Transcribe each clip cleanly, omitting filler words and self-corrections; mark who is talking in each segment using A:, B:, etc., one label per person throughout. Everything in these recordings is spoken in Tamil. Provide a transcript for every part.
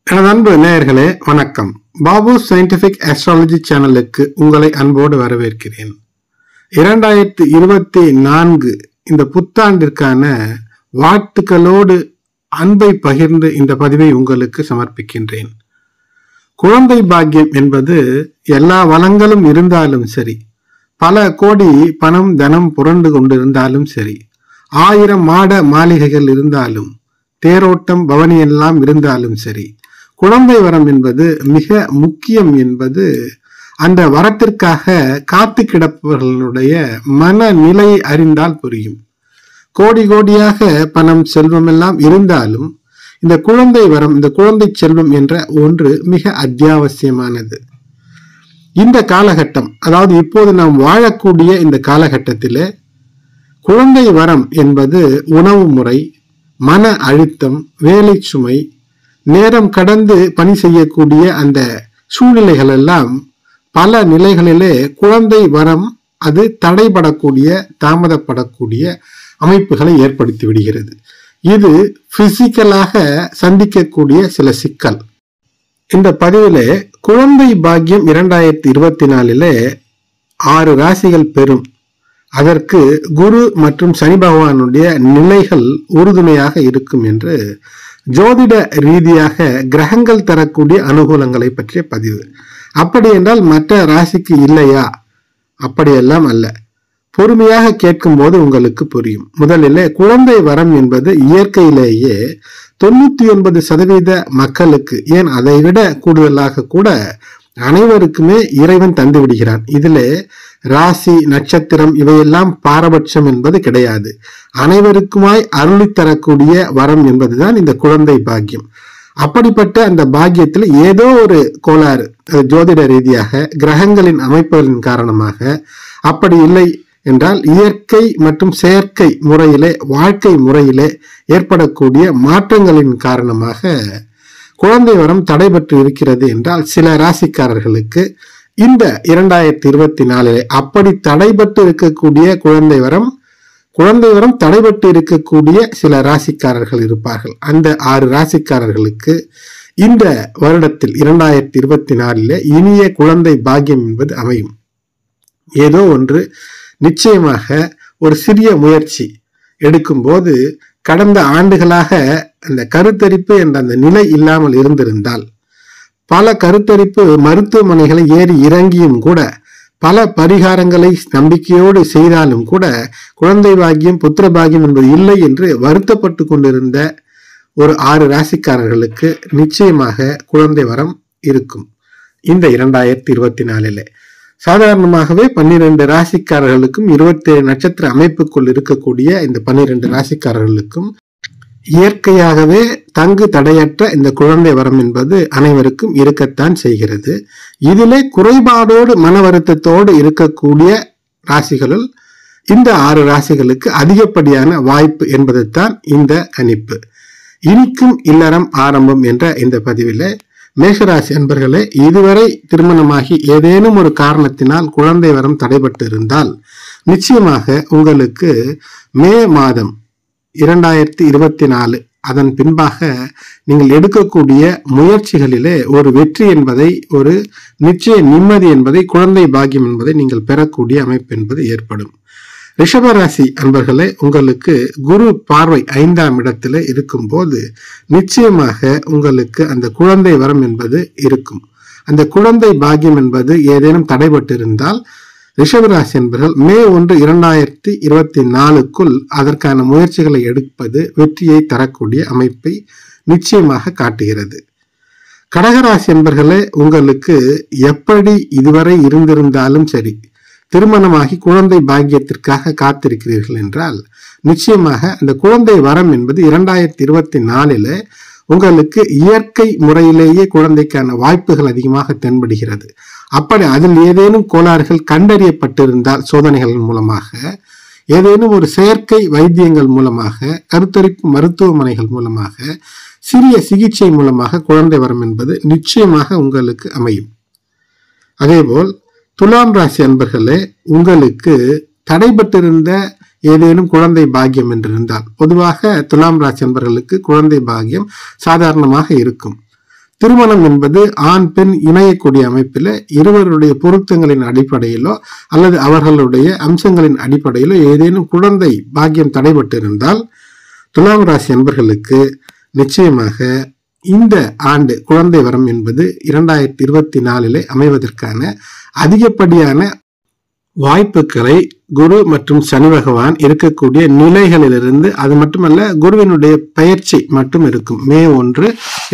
A: எனது அன்பு நேயர்களே வணக்கம். பாபு சயின்டிபிக் ஆஸ்ட்ராலஜி சேனலுக்கு உங்களை அன்போடு வரவேற்கிறேன். 2024 இந்த புத்தாண்டிற்கான வாழ்த்துக்களோடு அன்பை பகிர்ந்து இந்த பதிவை உங்களுக்கு சமர்ப்பிக்கின்றேன். குழந்தை பாக்கியம் என்பது எல்லா வளங்களும் இருந்தாலும் சரி, பல கோடி பணம் தனம் புரண்டு கொண்டிருந்தாலும் சரி, 1000 மாட மாளிகைகள் இருந்தாலும், தேரோட்டம் பவனி எல்லாம் இருந்தாலும் சரி, குழந்தை வரம் என்பது மிக முக்கியம் என்பது அந்த வரத்திற்காக காத்து கிடப்பவர்களுடைய மனநிலையை அறிந்தால் புரியும். கோடி கோடியாக பணம் செல்வம் எல்லாம் இருந்தாலும் இந்த குழந்தை வரம், இந்த குழந்தை செல்வம் என்ற ஒன்று மிக அத்தியாவசியமானது. இந்த காலகட்டம், அதாவது இப்போது நாம் வாழக்கூடிய இந்த காலகட்டத்திலே குழந்தை வரம் என்பது உணவு முறை, மன அழுத்தம், வேலை சுமை, நேரம் கடந்து பணி செய்யக்கூடிய அந்த சூழ்நிலைகள் எல்லாம் பல நிலைகளிலே குழந்தை வரம் அது தடைபடக்கூடிய, தாமதப்படக்கூடிய அமைப்புகளை ஏற்படுத்தி விடுகிறது. இது பிசிக்கலாக சந்திக்கக்கூடிய சில சிக்கல். இந்த பதிவிலே குழந்தை பாக்கியம் 2024 6 ராசிகள் பெறும். அதற்கு குரு மற்றும் சனி பகவானுடைய நிலைகள் உறுதுணையாக இருக்கும் என்று ஜோதிட ரீதியாக கிரகங்கள் தரக்கூடிய அனுகூலங்களை பற்றிய பதிவு. அப்படி என்றால் மற்ற ராசிக்கு இல்லையா? அப்படியெல்லாம் அல்ல. பொறுமையாக கேட்கும் போது உங்களுக்கு புரியும். முதலில் குழந்தை வரம் என்பது இயற்கையிலேயே 99% மக்களுக்கு, ஏன் அதை விட கூடுதலாக கூட அனைவருக்குமே இறைவன் தந்து விடுகிறான். இதிலே ராசி நட்சத்திரம் இவையெல்லாம் பாரபட்சம் என்பது கிடையாது. அனைவருக்குமாய் அருளித்தரக்கூடிய வரம் என்பதுதான் இந்த குழந்தை பாக்கியம். அப்படிப்பட்ட அந்த பாக்கியத்தில் ஏதோ ஒரு கோளாறு ஜோதிட ரீதியாக கிரகங்களின் அமைப்புகளின் காரணமாக, அப்படி இல்லை என்றால் இயற்கை மற்றும் செயற்கை முறையிலே, வாழ்க்கை முறையிலே ஏற்படக்கூடிய மாற்றங்களின் காரணமாக குழந்தை வரம் தடைபட்டு இருக்கிறது என்றால் சில ராசிக்காரர்களுக்கு இந்த 2024 அப்படி தடைபட்டு இருக்கக்கூடிய குழந்தை வரம் தடைபட்டு இருக்கக்கூடிய சில ராசிக்காரர்கள் இருப்பார்கள். அந்த 6 ராசிக்காரர்களுக்கு இந்த வருடத்தில் 2024 இனிய குழந்தை பாக்கியம் என்பது அமையும். ஏதோ ஒன்று நிச்சயமாக ஒரு சிறிய முயற்சி எடுக்கும் போது, கடந்த ஆண்டுகளாக அந்த கருத்தரிப்பு என்ற அந்த நிலை இல்லாமல் இருந்திருந்தால், பல கருத்தரிப்பு மருத்துவமனைகளை ஏறி இறங்கியும் கூட, பல பரிகாரங்களை நம்பிக்கையோடு செய்தாலும் கூட குழந்தை பாக்கியம், புத்திர பாக்கியம் என்பது இல்லை என்று வருத்தப்பட்டு கொண்டிருந்த ஒரு 6 ராசிக்காரர்களுக்கு நிச்சயமாக குழந்தை வரம் இருக்கும் இந்த 2024. சாதாரணமாகவே 12 ராசிக்காரர்களுக்கும் 27 நட்சத்திர அமைப்புக்குள் இருக்கக்கூடிய இந்த 12 ராசிக்காரர்களுக்கும் இயற்கையாகவே தங்கு தடையற்ற இந்த குழந்தை வரம் என்பது அனைவருக்கும் இருக்கத்தான் செய்கிறது. இதிலே குறைபாடோடு மன வருத்தத்தோடு இருக்கக்கூடிய ராசிகளுள் இந்த 6 ராசிகளுக்கு அதிகப்படியான வாய்ப்பு என்பதுதான் இந்த கணிப்பு. இனிக்கும் இல்லறம் ஆரம்பம் என்ற இந்த பதிவில் மேஷராசி அன்பர்களே, இதுவரை திருமணமாகி ஏதேனும் ஒரு காரணத்தினால் குழந்தை வரம் தடைபட்டு இருந்தால் நிச்சயமாக உங்களுக்கு மே மாதம் 2024 அதன் பின்பாக நீங்கள் எடுக்கக்கூடிய முயற்சிகளிலே ஒரு வெற்றி என்பதை, ஒரு நிச்சய நிம்மதி என்பதை, குழந்தை பாக்கியம் என்பதை நீங்கள் பெறக்கூடிய அமைப்பு என்பது ஏற்படும். ரிஷபராசி அன்பர்களே, உங்களுக்கு குரு பார்வை 5ஆம் இடத்துல இருக்கும் போது நிச்சயமாக உங்களுக்கு அந்த குழந்தை வரம் என்பது இருக்கும். அந்த குழந்தை பாக்கியம் என்பது ஏதேனும் தடைபட்டு இருந்தால் ரிஷபராசி என்பர்கள் மே 1, 2024 அதற்கான முயற்சிகளை எடுப்பது வெற்றியை தரக்கூடிய அமைப்பை நிச்சயமாக காட்டுகிறது. கடகராசி என்பர்களே, உங்களுக்கு எப்படி இதுவரை இருந்திருந்தாலும் சரி, திருமணமாகி குழந்தை பாக்கியத்திற்காக காத்திருக்கிறீர்கள் என்றால் நிச்சயமாக அந்த குழந்தை வரம் என்பது 2024 உங்களுக்கு இயற்கை முறையிலேயே குழந்தைக்கான வாய்ப்புகள் அதிகமாக தென்படுகிறது. அப்படி அதில் ஏதேனும் கோளாறுகள் கண்டறியப்பட்டிருந்தால் சோதனைகள் மூலமாக, ஏதேனும் ஒரு செயற்கை வைத்தியங்கள் மூலமாக, கருத்தரிப்பு மருத்துவமனைகள் மூலமாக, சிறிய சிகிச்சை மூலமாக குழந்தை வரம் என்பது நிச்சயமாக உங்களுக்கு அமையும். அதேபோல் துலாம் ராசி அன்பர்களே, உங்களுக்கு தடைபட்டிருந்த ஏதேனும் குழந்தை பாக்கியம் என்றிருந்தால், பொதுவாக துலாம் ராசி அன்பர்களுக்கு குழந்தை பாக்கியம் சாதாரணமாக இருக்கும். திருமணம் என்பது ஆண் பெண் இணையக்கூடிய அமைப்பில் இருவருடைய பொருத்தங்களின் அடிப்படையிலோ அல்லது அவர்களுடைய அம்சங்களின் அடிப்படையிலோ ஏதேனும் குழந்தை பாக்கியம் தடைபட்டு இருந்தால் துலாம் ராசி அன்பர்களுக்கு நிச்சயமாக இந்த ஆண்டு குழந்தை வரம் என்பது 2024 அமைவதற்கான அதிகப்படியான வாய்ப்புகளை குரு மற்றும் சனி பகவான் இருக்கக்கூடிய நிலைகளிலிருந்து, அது மட்டுமல்ல குருவினுடைய பயிற்சி மட்டும் இருக்கும் மே 1,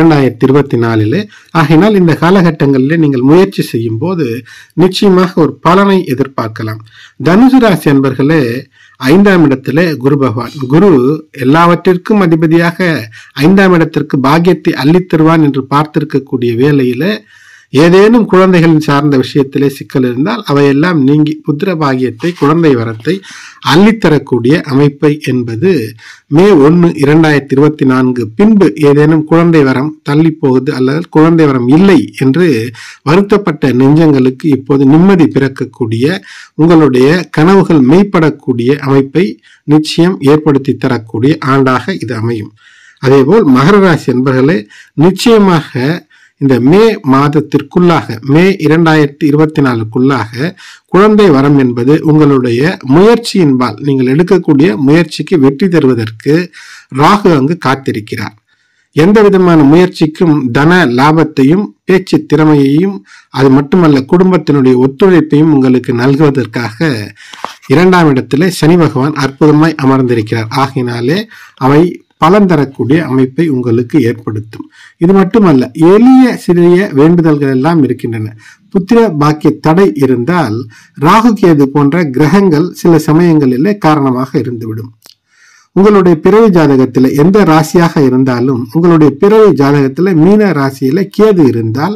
A: 2024. ஆகையினால் இந்த காலகட்டங்களில் நீங்கள் முயற்சி செய்யும் போது நிச்சயமாக ஒரு பலனை எதிர்பார்க்கலாம். தனுசு ராசி அன்பர்களே, 5ஆம் இடத்துல குரு பகவான், குரு எல்லாவற்றிற்கும் அதிபதியாக 5ஆம் இடத்திற்கு பாக்கியத்தை அள்ளித்தருவான் என்று பார்த்திருக்கக்கூடிய வேளையில ஏதேனும் குழந்தைகளின் சார்ந்த விஷயத்திலே சிக்கல் இருந்தால் அவையெல்லாம் நீங்கி புத்திர பாகியத்தை, குழந்தை வரத்தை அள்ளித்தரக்கூடிய அமைப்பை என்பது மே 1, 2024 பின்பு ஏதேனும் குழந்தை வரம் தள்ளி போகுது அல்லது குழந்தை வரம் இல்லை என்று வருத்தப்பட்ட நெஞ்சங்களுக்கு இப்போது நிம்மதி பிறக்கக்கூடிய, உங்களுடைய கனவுகள் மெய்ப்படக்கூடிய அமைப்பை நிச்சயம் ஏற்படுத்தி தரக்கூடிய ஆண்டாக இது அமையும். அதேபோல் மகர ராசி என்பர்களே, நிச்சயமாக இந்த மே மாதத்திற்குள்ளாக, மே 2024க்குள்ளாக குழந்ை வரம் என்பது உங்களுடைய முயற்சியின்பால், நீங்கள் எடுக்கக்கூடிய முயற்சிக்கு வெற்றி தருவதற்கு ராகு அங்கு காத்திருக்கிறார். எந்த விதமான முயற்சிக்கும் தன லாபத்தையும் பேச்சு திறமையையும் அது மட்டுமல்ல குடும்பத்தினுடைய ஒத்துழைப்பையும் உங்களுக்கு நல்குவதற்காக 2ஆம் இடத்துல சனி பகவான் அற்புதமாய் அமர்ந்திருக்கிறார். ஆகினாலே அவை பலன் தரக்கூடிய அமைப்பை உங்களுக்கு ஏற்படுத்தும். இது மட்டுமல்ல, எளிய சிறிய வேண்டுதல்கள் எல்லாம் இருக்கின்றன. புத்திர பாக்கிய தடை இருந்தால் ராகு கேது போன்ற கிரகங்கள் சில சமயங்களிலே காரணமாக இருந்துவிடும். உங்களுடைய பிறவி ஜாதகத்தில் எந்த ராசியாக இருந்தாலும், உங்களுடைய பிறவி ஜாதகத்தில் மீன ராசியில கேது இருந்தால்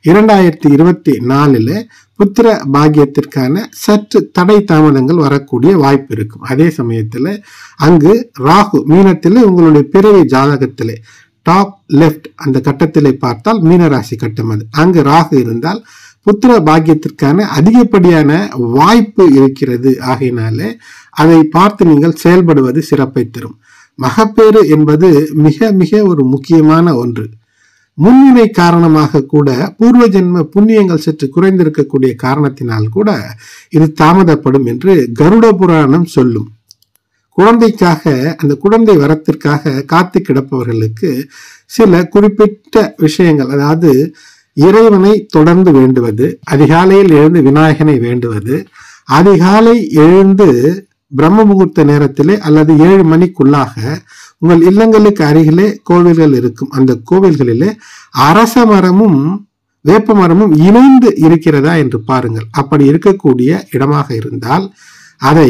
A: 2024 புத்திர பாக்கியத்திற்கான சற்று தடை தாமதங்கள் வரக்கூடிய வாய்ப்பு இருக்கும். அதே சமயத்தில் அங்கு ராகு மீனத்தில் உங்களுடைய பிறவி ஜாதகத்திலே டாப் லெப்ட் அந்த கட்டத்திலே பார்த்தால் மீனராசி கட்டம், அது அங்கு ராகு இருந்தால் புத்திர பாக்கியத்திற்கான அதிகப்படியான வாய்ப்பு இருக்கிறது. ஆகையினாலே அதை பார்த்து நீங்கள் செயல்படுவது சிறப்பை தரும். மகப்பேறு என்பது மிக மிக ஒரு முக்கியமான ஒன்று. முன்வினை காரணமாக கூட, பூர்வ ஜென்ம புண்ணியங்கள் சற்று குறைந்திருக்கக்கூடிய காரணத்தினால் கூட இது தாமதப்படும் என்று கருட புராணம் சொல்லும். குழந்தைக்காக, அந்த குழந்தை வரத்திற்காக காத்து கிடப்பவர்களுக்கு சில குறிப்பிட்ட விஷயங்கள், அதாவது இறைவனை தொடர்ந்து வேண்டுவது, அதிகாலையில் எழுந்து விநாயகனை வேண்டுவது, அதிகாலை எழுந்து பிரம்ம முகூர்த்த நேரத்திலே அல்லது 7 மணிக்குள்ளாக உங்கள் இல்லங்களுக்கு அருகிலே கோவில்கள் இருக்கும். அந்த கோவில்களிலே அரச மரமும் வேப்ப மரமும் இணைந்து இருக்கிறதா என்று பாருங்கள். அப்படி இருக்கக்கூடிய இடமாக இருந்தால் அதை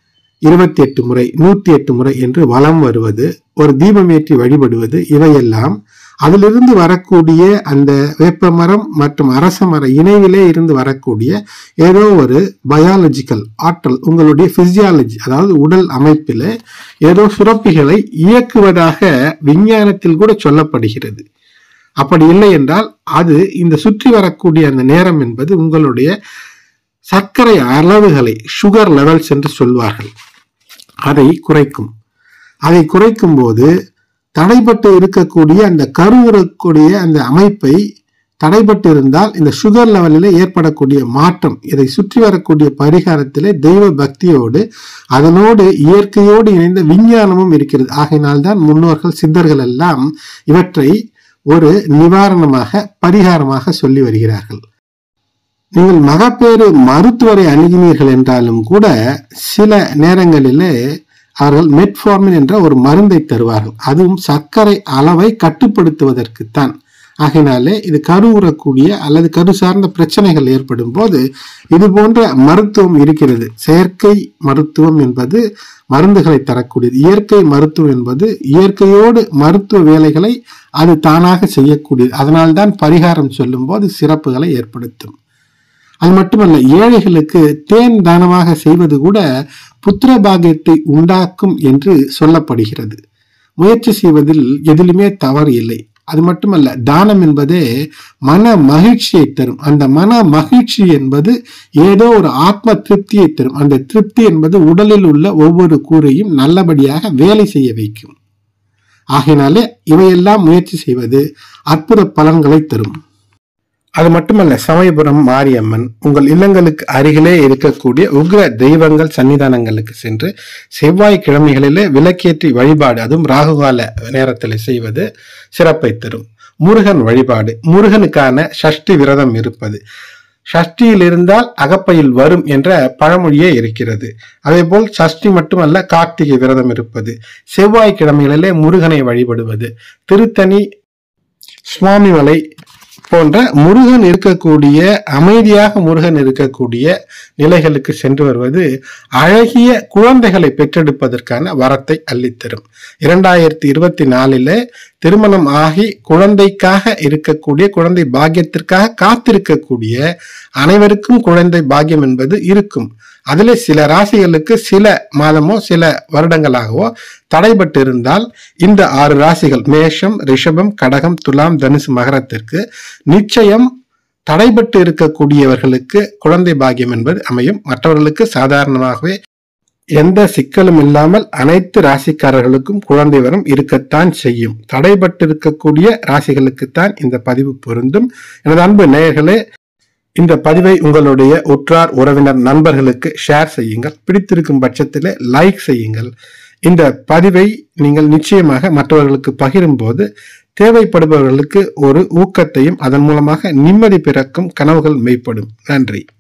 A: 28 முறை 108 முறை என்று வலம் வருவது, ஒரு தீபமேற்றி வழிபடுவது, இவையெல்லாம் அதிலிருந்து வரக்கூடிய அந்த வேப்ப மரம் மற்றும் அரச மர இணைவிலே இருந்து வரக்கூடிய ஏதோ ஒரு பயாலஜிக்கல் ஆற்றல், உங்களுடைய பிசியாலஜி, அதாவது உடல் அமைப்பில் ஏதோ சுரப்பிகளை இயக்குவதாக விஞ்ஞானத்தில் கூட சொல்லப்படுகிறது. அப்படி இல்லை என்றால் அது இந்த சுற்றி வரக்கூடிய அந்த நேரம் என்பது உங்களுடைய சர்க்கரை அளவுகளை, சுகர் லெவல்ஸ் என்று சொல்வார்கள், அதை குறைக்கும். அதை குறைக்கும் போது தடைப்பட்டு இருக்கக்கூடிய அந்த கருவுறக்கூடிய அந்த அமைப்பை தடைப்பட்டு இருந்தால் இந்த சுகர் லெவலில் ஏற்படக்கூடிய மாற்றம், இதை சுற்றி வரக்கூடிய பரிகாரத்திலே தெய்வ பக்தியோடு அதனோடு இயற்கையோடு இணைந்த விஞ்ஞானமும் இருக்கிறது. ஆகையினால்தான் முன்னோர்கள் சித்தர்கள் எல்லாம் இவற்றை ஒரு நிவாரணமாக, பரிகாரமாக சொல்லி வருகிறார்கள். நீங்கள் மகப்பேறு மருத்துவரை அணுகினீர்கள் என்றாலும் கூட சில நேரங்களிலே அவர்கள் மெட்ஃபார்மின் என்ற ஒரு மருந்தை தருவார்கள். அதுவும் சர்க்கரை அளவை கட்டுப்படுத்துவதற்குத்தான். ஆகையினாலே இது கருவுறக்கூடிய அல்லது கரு சார்ந்த பிரச்சனைகள் ஏற்படும் போது இது போன்ற மருத்துவம் இருக்கிறது. செயற்கை மருத்துவம் என்பது மருந்துகளை தரக்கூடியது. இயற்கை மருத்துவம் என்பது இயற்கையோடு மருத்துவ வேலைகளை அது தானாக செய்யக்கூடியது. அதனால்தான் பரிகாரம் சொல்லும் போது சிறப்புகளை ஏற்படுத்தும். அது மட்டுமல்ல, ஏழைகளுக்கு தேன் தானமாக செய்வது கூட புத்திர பாக்கியத்தை உண்டாக்கும் என்று சொல்லப்படுகிறது. முயற்சி செய்வதில் எதிலுமே தவறு இல்லை. அது மட்டுமல்ல, தானம் என்பதே மன மகிழ்ச்சியை தரும். அந்த மன மகிழ்ச்சி என்பது ஏதோ ஒரு ஆத்ம திருப்தியை தரும். அந்த திருப்தி என்பது உடலில் உள்ள ஒவ்வொரு கூறையும் நல்லபடியாக வேலை செய்ய வைக்கும். ஆகையினாலே இவையெல்லாம் முயற்சி செய்வது அற்புத பலன்களை தரும். அது மட்டுமல்ல, சமயபுரம் மாரியம்மன் உங்கள் இல்லங்களுக்கு அருகிலே இருக்கக்கூடிய உக்ர தெய்வங்கள் சன்னிதானங்களுக்கு சென்று செவ்வாய்க்கிழமைகளிலே விளக்கேற்றி வழிபாடு, அதுவும் ராகுகால நேரத்தில் செய்வது சிறப்பை தரும். முருகன் வழிபாடு, முருகனுக்கான சஷ்டி விரதம் இருப்பது. சஷ்டியில் இருந்தால் அகப்பையில் வரும் என்ற பழமொழியே இருக்கிறது. அதே போல் சஷ்டி மட்டுமல்ல, கார்த்திகை விரதம் இருப்பது, செவ்வாய்க்கிழமைகளிலே முருகனை வழிபடுவது, திருத்தணி, சுவாமிமலை போன்ற முருகன் இருக்கக்கூடிய, அமைதியாக முருகன் இருக்கக்கூடிய நிலைகளுக்கு சென்று வருவது அழகிய குழந்தைகளை பெற்றெடுப்பதற்கான வரத்தை அள்ளித்தரும். 2024 திருமணம் ஆகி குழந்தைக்காக இருக்கக்கூடிய, குழந்தை பாக்கியத்திற்காக காத்திருக்கக்கூடிய அனைவருக்கும் குழந்தை பாக்கியம் என்பது இருக்கும். அதில் சில ராசிகளுக்கு சில மாதமோ சில வருடங்களாகவோ தடைபட்டு இருந்தால் இந்த 6 ராசிகள் மேஷம், ரிஷபம், கடகம், துலாம், தனுசு, மகரத்திற்கு நிச்சயம் தடைபட்டு இருக்கக்கூடியவர்களுக்கு குழந்ை பாக்கியம் என்பது அமையும். மற்றவர்களுக்கு சாதாரணமாகவே எந்த சிக்கலும் இல்லாமல் அனைத்து ராசிக்காரர்களுக்கும் குழந்தை வரம் இருக்கத்தான் செய்யும். தடைபட்டு இருக்கக்கூடிய ராசிகளுக்குத்தான் இந்த பதிவு பொருந்தும். எனது அன்பு நேயர்களே, இந்த பதிவை உங்களுடைய உற்றார், உறவினர், நண்பர்களுக்கு ஷேர் செய்யுங்கள். பிடித்திருக்கும் பட்சத்தில் லைக் செய்யுங்கள். இந்த பதிவை நீங்கள் நிச்சயமாக மற்றவர்களுக்கு பகிரும் போது தேவைப்படுபவர்களுக்கு ஒரு ஊக்கத்தையும், அதன் மூலமாக நிம்மதி பிறக்கும், கனவுகள் மெய்ப்படும். நன்றி.